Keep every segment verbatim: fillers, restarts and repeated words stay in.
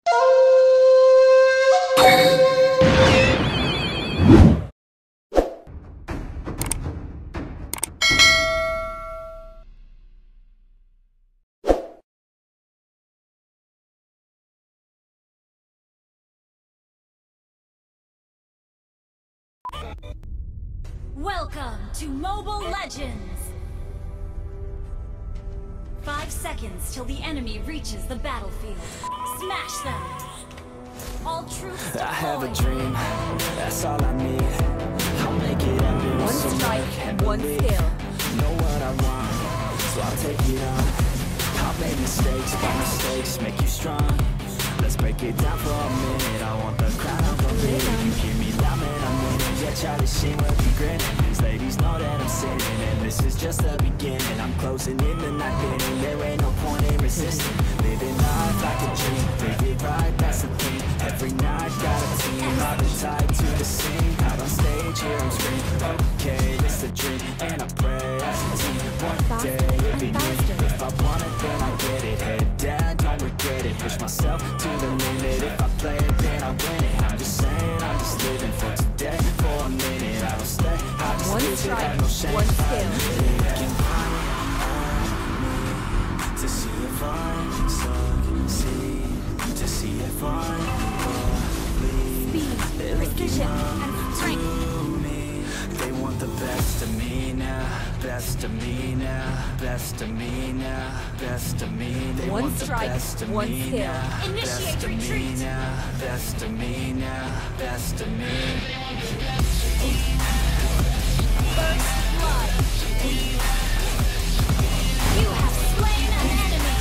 Welcome to Mobile Legends! Five seconds till the enemy reaches the battlefield. Smash them! All troops deployed. I have a dream, that's all I need. I'll make it happen. One strike, one skill. Know what I want, so I'll take it on. I'll make mistakes, but mistakes make you strong. Let's break it down for a minute. I want the crown of a minute. You hear me loud, man, I'm winning. Yeah, Charlie Sheen will be grinning. These ladies know that I'm sinning, and this is just the beginning. I'm closing in the night inning. There ain't no point in resisting. Living life like a dream, live it right, that's the thing. Every night got a team, I've been tied to the scene. Out on stage, here I'm screaming. Okay, it's a dream, and I pray as a team. One day it'll be me. If I want it, then I get it. Head down, don't regret it. Push myself to the limit. If I play it, then I win it. I'm just saying, I'm just living for today. For a minute, I don't stay. I just one live strike, it, have no shame. one skill. To see if I succeed, to see if I believe. Speed, precision, and strength. Me. They want the best of me now, best of me now, best of me now, best of me. They One want the strike, best of one me skill. now, Initiate best of me retreat. now, best of me now, best of me. First blood. You have slain an enemy.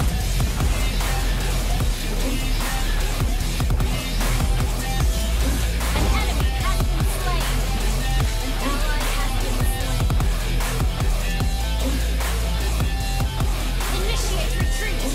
An enemy has been slain. An ally has been slain. Initiate retreat.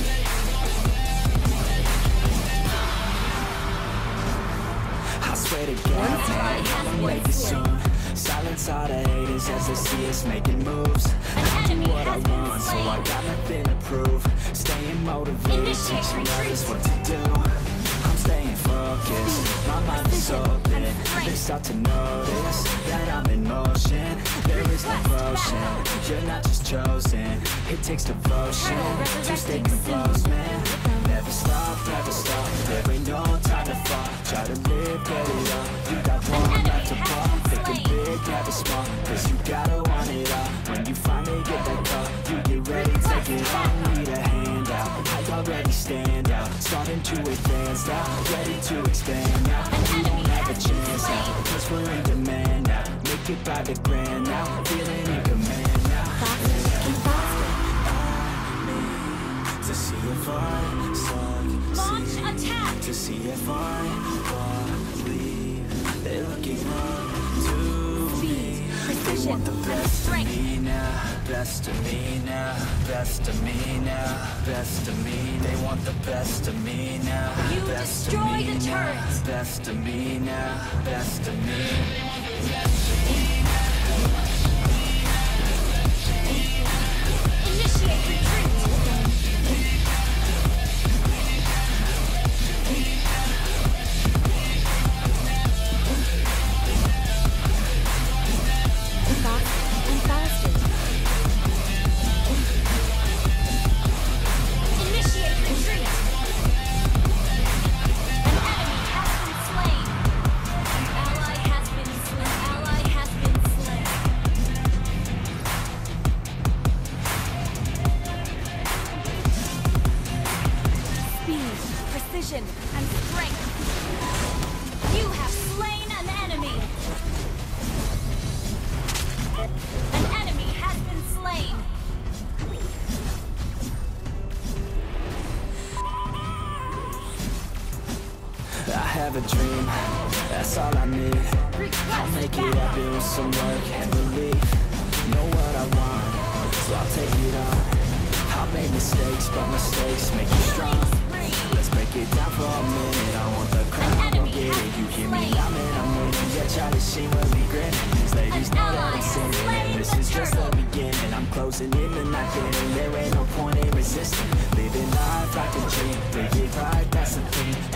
I swear to God, man, I'ma make it soon. Silence all the haters as they see us making moves. I do what I want, so I got nothing to prove. Staying motivated, teaching others what to do. I'm staying focused, my mind is open. They start to notice that I'm in motion. There is no potion, you're not just chosen. It takes devotion to stay composed, man. Never stop, never stop, there ain't no time to fall. Try to live, get it up, you got one life to fall. Thinking big, never small, cause you gotta want it all. When you finally get that call, you get ready, take it on. Need a hand out, I already stand out. Starting to advance now, ready to expand now. We don't have a chance now, cause we're in demand now. Make it by the grand now, feeling in command now. To see if I succeed, Launch attack. to see if I believe. They're looking up to me. They want the best of me now, best of me now, best of me now, best of me. They want the best of me now, You best of destroy me the now, turret. best of me now, best of me. Initiate retreat. Faster and faster. Initiate retreat. An enemy has been slain. An ally has been slain. An ally has been slain. Speed, precision, and Strength. You have slain an enemy. An enemy has been slain. I have a dream, that's all I need. I'll Request make it battle. happen with some work and belief. Know what I want, so I'll take it on. I'll make mistakes, but mistakes make you strong. Let's break it down for a minute. I want the crown, I'll enemy get has it. You hear been me slain. out, man, I'm winning. Yeah, Charlie Sheen will be grinning. These ladies An know that ally I'm has sinning, slain and this the is just the turtle. beginning. I'm closing in the night inning. There ain't no point in resisting. Living life like a dream, live it right, that's the thing.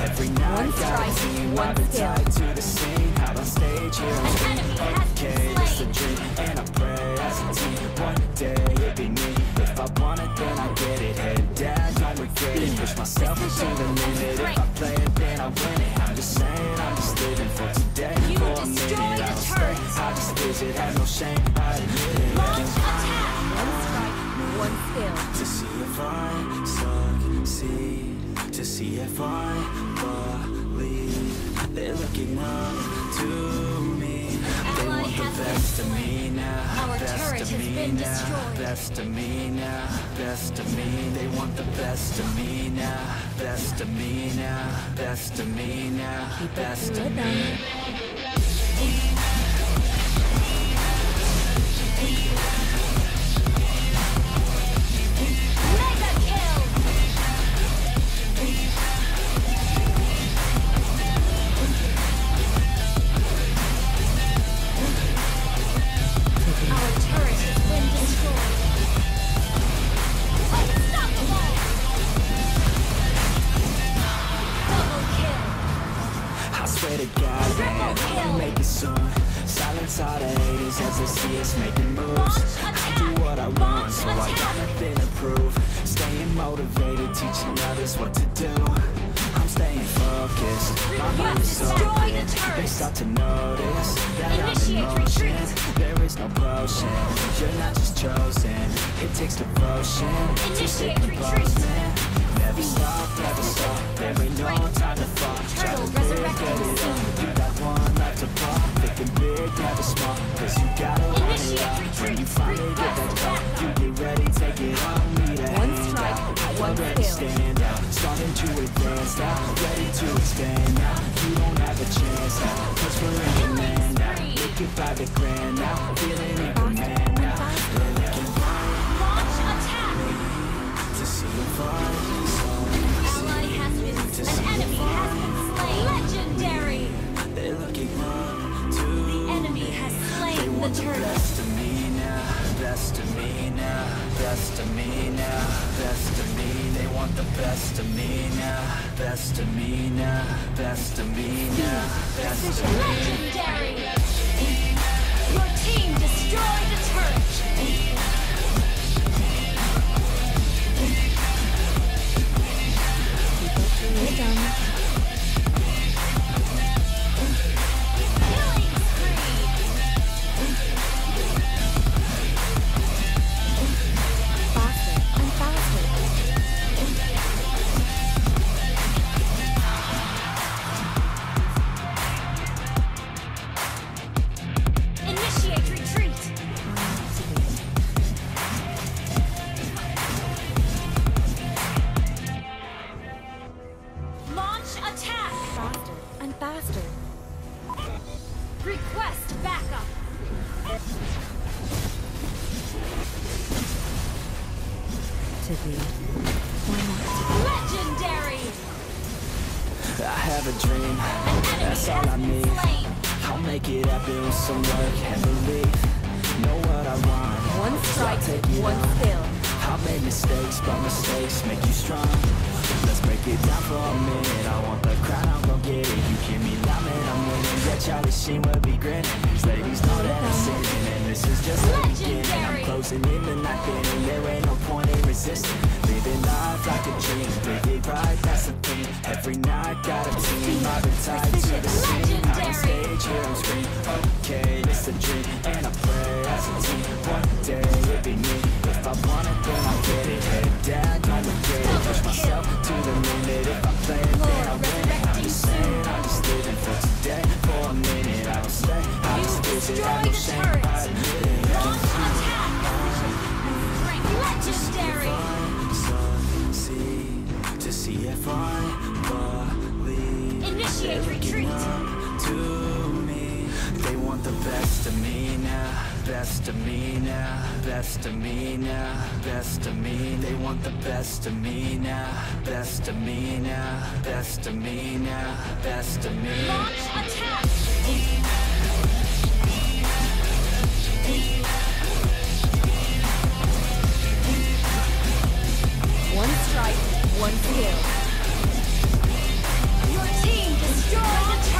One my skill. tied to the scene. Out on stage here on screen. Okay, it's a dream, and I pray as a team. One day it'd be me. If I want it, then I get it. Head down, don't regret it. Push myself to the limit. If I play it, then I win it. I'm just saying, I'm just living for today. You For a destroy minute, the I don't stay. turret. I just visit, have no shame. I admit it. Launch attack! One strike, one skill. To see if I succeed, to see if I believe. They're looking up to me. They Ally want the has been best of slain. me now. Our Best turret of has me been now. destroyed. Best of me now. Best of me. They want the best of me now. Best of me now. Best of me now. Best of me. Mega kill! Our turret has been destroyed. Unstoppable! Double kill! I swear to God, man, I'll make it soon. Silence all the haters as they see us making moves. I do what I want, so I got nothing to prove. Staying motivated, teaching others what to do. I'm staying focused, my mind is open. They start to notice that I'm in Initiate motion. retreat. There is no potion, you're not just chosen. It takes devotion to stay Initiate retreat. composed. Never stop, never stop, there ain't no time to fall. Try to Turtle live, resurrecting get it soon. on. You got one life to pop, thinking big, never small. Cause you gotta run it Initiate out. When you retreat. finally get that call, you get ready, take it on. Need a One hand strike, out. one Already skill. stand out, starting to advance now. Ready to expand now. You don't have a chance now. Cause we're in command now. Looking by the grand now. Feeling in command now. They're looking Launch attack! to see if I Ally has been An enemy has been slain! Legendary! They're looking up to The enemy has They slain the want the turret. best of me now, best of me now, best of me now, best of me. They want the best of me now, best of me now, best of me now, best of me. Legendary! Your team destroyed the turret! We're done. Killing spree! Faster and faster. Initiate retreat! Launch attack! Faster and faster. Request backup! To thee. Why not? Legendary! I have a dream, An enemy that's all I has been need. slain! I'll make it happen with some work and belief. Know what I want, One so strike, I'll take it one on. skill. I've made mistakes, but mistakes make you strong. Let's break it down for a minute. I want the crown, I'm gon' get it. You give me love, man, I'm winning. Yeah, Charlie Sheen will be grinning. These ladies know that I'm sinning, and this is just the beginning. I'm Legendary. closing in the night, and there ain't no point in resisting. Living life like a dream, live it right, that's the thing. Every night, got a team, I've been tied to the scene. I'm on stage, here on screen. Okay, it's a dream, and I pray as a team. One day it'll be me. If I want it, then I'll get it. Head down, don't regret it. Push myself to the limit. If I play it, then I win it. I'm just saying, I'm just living for today. For a minute, I don't stay. I You just visit, destroy have no the shame. turret. I admit it. Launch attack! Legendary! Succeed, to see if I believe. Initiate retreat! To me, they want the best of me now, best of me now, best of me now, best of me. They want the best of me now, best of me now, best of me now, best of me. Launch attack! One strike, one skill. Your team destroyed the turret!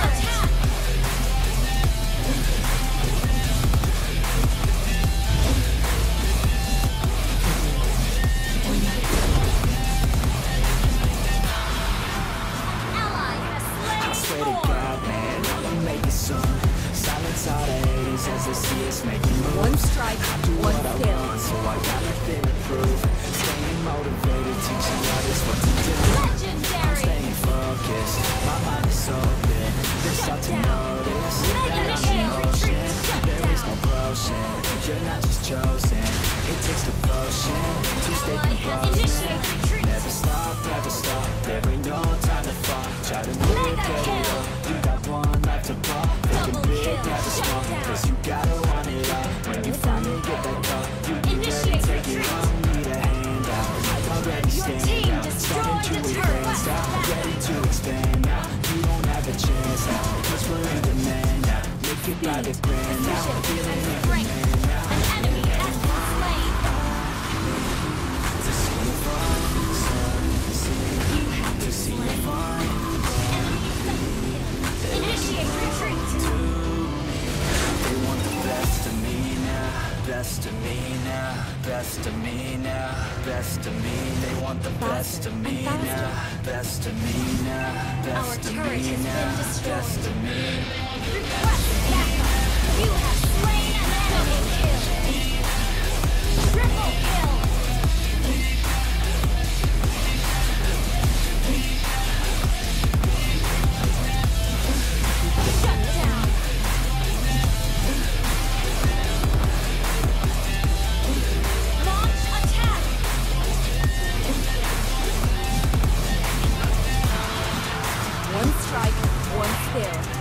swear to God, man, I'ma make it soon. Silence all the haters as they see us making moves. One strike, I do one what I kill. want, so I got nothing to prove. Staying motivated, teaching others what to do. Legendary! Staying focused, my mind is open. They start to notice that I'm in motion. There is no potion, you're not just chosen. It takes devotion to stay composed. Never stop, never stop, there ain't no time to fall. Try to move, get it up, you got one life to pop. Thinking big, never small, cause you gotta want it all. When you finally get that call, you be ready to take it on. Need a hand out, I already stand out. Starting to advance out, ready to expand now. You don't have a chance now, cause we're in demand now. Make it by the grand now, feeling like a man now. An enemy has been slain! To see you fall, You have to been see you slain. fall. Initiate retreat! They want the best of me now, best of me now, best of me now, best of me. They want the best of me now, best of me now, best of turret me has been now, destroyed. best of me. Request backup! You have slain an enemy! Kill! Triple kill! Shut down! Launch attack! One strike, one kill.